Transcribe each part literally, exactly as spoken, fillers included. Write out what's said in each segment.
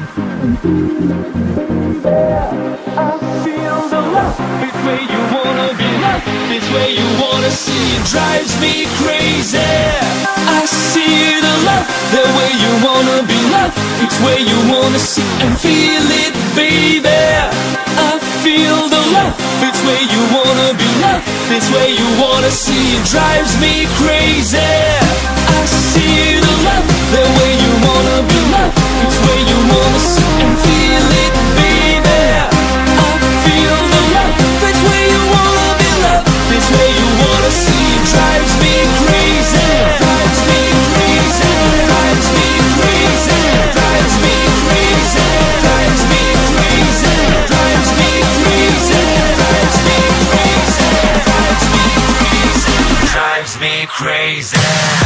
feel the love, it's where you wanna be loved, it's where you wanna see. It drives me crazy. I see the love, the way you wanna be loved, it's where you wanna see and feel it, baby. I feel the love, it's where you wanna be loved, it's where you wanna see. It drives me crazy. I see the love, the way you wanna be loved, it's where you wanna see and feel it, baby. I feel the love, it's where you wanna be loved, it's where you wanna see. It drives me crazy, drives me crazy, drives me crazy, drives me crazy, drives me crazy, drives me crazy, drives me crazy, drives me crazy, drives me crazy.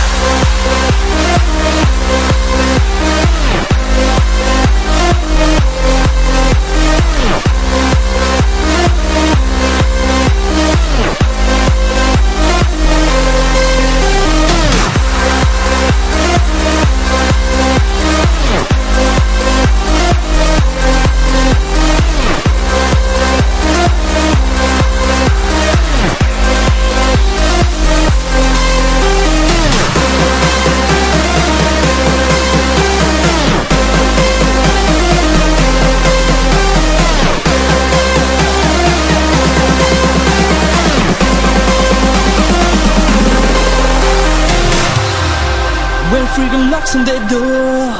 When freedom knocks on their door,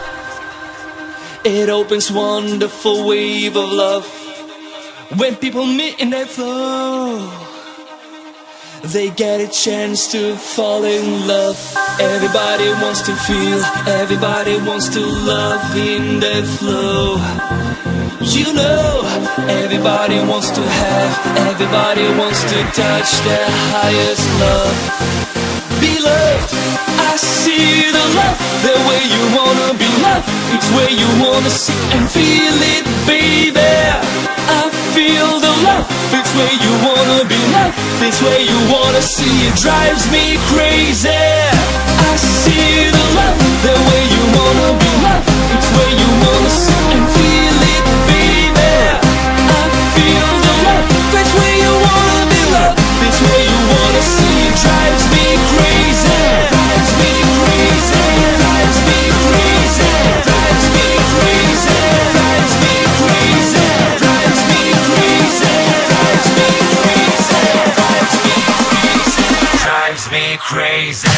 it opens wonderful wave of love. When people meet in their flow, they get a chance to fall in love. Everybody wants to feel, everybody wants to love in their flow. You know, everybody wants to have, everybody wants to touch their highest love. Be loved, I see the love, the way you wanna be loved, it's where you wanna see and feel it, baby. I feel the love, it's where you wanna be loved, it's where you wanna see. It drives me crazy. I see the love, the way you wanna be loved, it's where you wanna see and feel it, baby. I feel the love, it's where you wanna be loved, it's where you wanna see. It drives me crazy, drives me crazy, drives me crazy, drives me crazy, drives me crazy, drives me crazy, drives me crazy, drives me crazy, drives me crazy.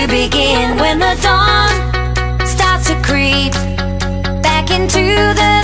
to begin when the dawn starts to creep back into the